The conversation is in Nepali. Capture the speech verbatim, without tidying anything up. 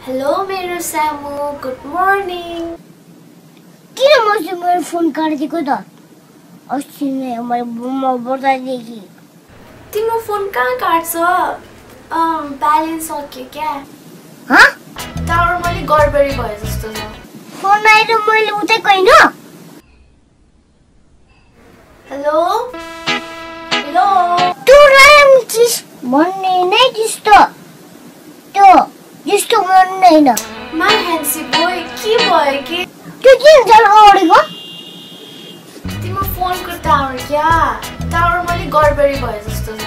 हेलो मेरो सामु, गुड मर्निङ। किन मैले मेरो फोन काटिदिएको त? अस्ति नै मैले म बताइदिएँ। तिम्रो फोन कहाँ काट्छ? अम ब्यालेन्स सकियो क्या? ह? टावर मैले गडबडी भयो जस्तो छ। फोन आएर मैले उठेको हैन। हेलो? हेलो? तँ राम चिस भन्ने नै त्यस्तो। त्यो त्यस्तो भन्ने हैन। माई ह्यान्सी बोय के भयो के? त्यो किन जान अडेको? तिम्रो फोनको टावर क्या? टावर मैले गडबडी भयो जस्तो छ।